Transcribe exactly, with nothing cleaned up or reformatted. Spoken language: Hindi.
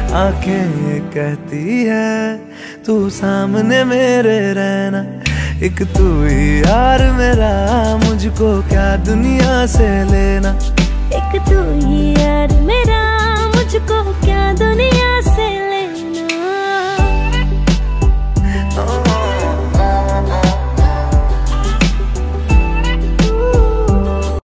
आंखें कहती है तू सामने मेरे रहना, एक तू ही यार मेरा, मुझको क्या दुनिया से लेना। एक तू ही